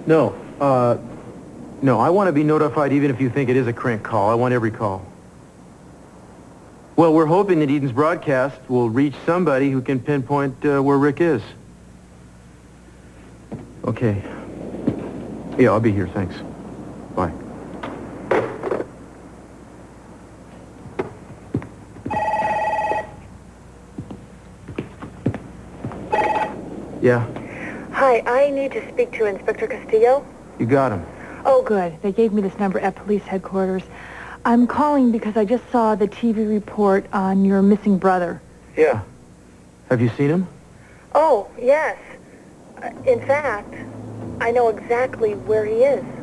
No, no, I want to be notified even if you think it is a crank call. I want every call. Well, we're hoping that Eden's broadcast will reach somebody who can pinpoint where Rick is. Okay. Yeah, I'll be here, thanks. Bye. Yeah? Hi, I need to speak to Inspector Castillo. You got him. Oh, good. They gave me this number at police headquarters. I'm calling because I just saw the TV report on your missing brother. Yeah. Have you seen him? Oh, yes. In fact, I know exactly where he is.